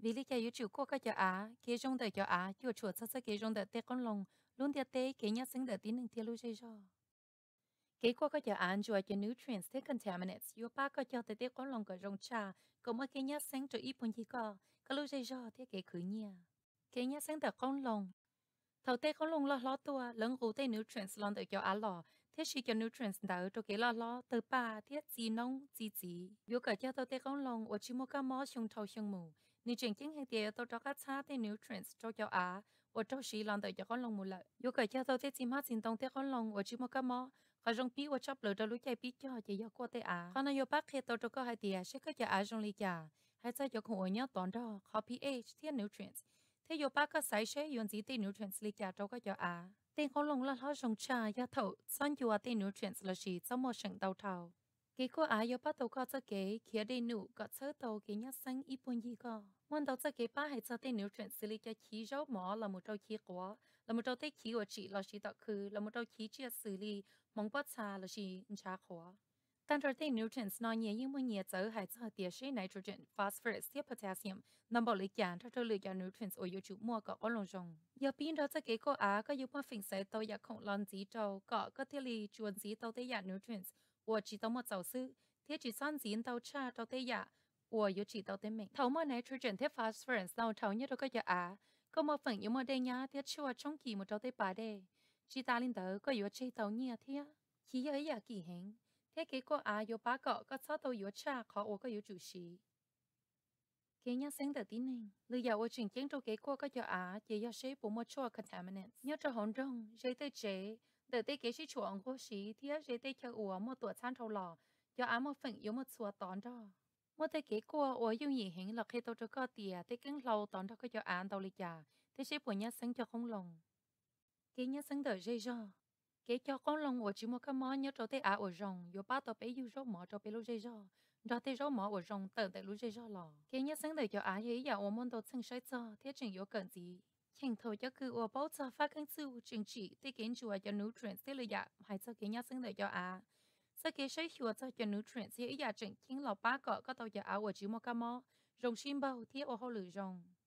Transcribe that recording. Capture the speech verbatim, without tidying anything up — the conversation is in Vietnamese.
vì lý giải chủ quốc cái cho á kế trong đời cho á chùa chùa sát sát kế trong đời tết con lồng luôn tiệt tế kế nhát sinh đời tín năng tiệt lưu dây cho kế qua cái cho án chùa cho nutrients thế contaminants yo ba cái cho tết tết con lồng cái trong trà có mấy cái nhát sinh cho ít bốn gì có cái lưu dây cho thế kế khử nhia kế nhát sinh đời con lồng thầu tê có lông lo lo tua lẫn gù tê nutrients lon tự cho á lò thế chỉ cho nutrients đỡ cho cái lo lo từ ba thiết gì nông gì gì dù cả cho tao tê có lông ở chỉ một cái mỏ xung thầu xung mù ni chuyện chính hay tiệt tao cho các cha tê nutrients cho cho á ở cho chỉ lon tự cho con lông một lợi dù cả cho tao tê chỉ mắt xin tông tê con lông ở chỉ một cái mỏ họ trong pi ở chấp lửa cho lũ chạy pi cho chỉ do qua tê á họ nói yo bác khi tao cho có hai tiệt sẽ có cho á trong ly trà hay sao cho khổ nhớ toàn đó họ pH thiết nutrients thế yo ba cái sai sẽ yon gì tên nutrients lý trả cho cái cho à tên con lông là họ dùng trà ya thầu son yo tên nutrients là gì trong một sinh tàu thầu cái cô à yo ba tàu có cho cái kia đây nụ có sơ tàu cái nhát xanh ít bốn gì có muốn tàu cho cái ba hay cho tên nutrients lý trả khí rau mỏ là một trâu khí quá là một trâu tết khí của chị là gì tạo khử là một trâu khí chia xử lý mong bắt trà là gì trà quá tan trở thành nutrients nói nhiều nhưng mỗi nhiều giờ hay cho địa sẽ nitrogen, phosphorus, tiếp potassium, nằm bảo lý giản cho cho lựa chọn nutrients ở chỗ mua có có lòng rong. Giờ pin đó cho cái cô á có giúp mà phình sẽ tàuyak không lon gì tàu có có thể lì chuồn gì tàu tếyak nutrients, hoặc chỉ tàu một giáo sư, thế chỉ son gì tàu cha tàu tếyak, hoặc yếu chỉ tàu tế mình. Thầu mà nitrogen tiếp phosphorus tàu thầu nhất đó có giờ á, có một phần yếu mà đây nhá thế chua trong kỳ một tàu tế bà đây, chỉ ta linh tờ có yếu chơi tàu nhia thế, chỉ ấy ya kỳ hình. thế cái cô à yo ba cọ có sao tàu yo cha khó ô có yo chủ sĩ cái nhà sinh tự tin này lưu giờ ô trình kiến cho cái cô có cho à chỉ yo sẽ bố một chỗ contaminants nhớ cho hồn rong dễ tới chế để tới cái sĩ chuộng cô sĩ thì dễ tới cho ủa một tuổi餐thầu lò cho à một phần yếu một số tón đó một tới cái cô ô yêu nhị hình là khi tàu cho có tiền tới cứng lâu tón đó có cho à tàu lịch trả thế sẽ bố nhà sinh cho không lòng cái nhà sinh tự dễ do cái cho con lòng ở chỉ một cái món nhớ cho tới à ở rồng, yo ba tao bé yêu rau mỏ cho bé lúc dây rau, cho tới rau mỏ ở rồng tận tại lúc dây rau lò. Cái nhớ sáng đời cho à ấy giờ ở món đồ sinh sấy cho, thế trình yo cần gì? Trình thôi cho cứ ở bao giờ phát cánh sư trình chỉ tới kiến chùa cho nutrients thế là dạ, hay cho cái nhớ sáng đời cho à. Sau cái sấy chùa cho cho nutrients ấy giờ trình chính là ba cọ có tao cho à ở chỉ một cái món, rồng sim bao thế ở hồ lử rồng.